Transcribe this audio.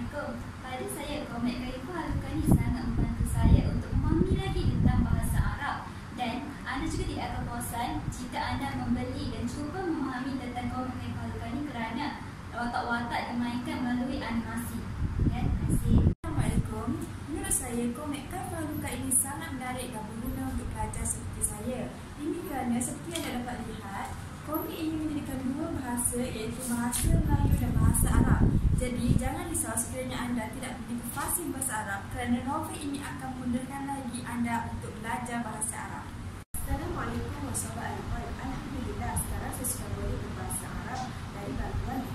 Assalamualaikum. Pada saya, komik Khairifah Halukan ini sangat membantu saya untuk memahami lagi tentang bahasa Arab. Dan anda juga tidak akan bosan jika anda membeli dan cuba memahami tentang komik Khairifah Halukan ini kerana watak-watak dimainkan melalui animasi. Ya, terima kasih. Assalamualaikum. Menurut saya, komik Khairifah Halukan ini sangat menarik dan berguna untuk pelajar seperti saya. Ini kerana seperti yang anda dapat lihat, komik ini menyediakan dua bahasa, iaitu bahasa Melayu dan bahasa Arab. Jadi, jangan risau sekiranya anda tidak memiliki fasih bahasa Arab kerana novel ini akan memudahkan lagi anda untuk belajar bahasa Arab. Assalamualaikum warahmatullahi wabarakatuh. Alhamdulillah, sekarang saya sudah boleh berbahasa Arab dari bantuan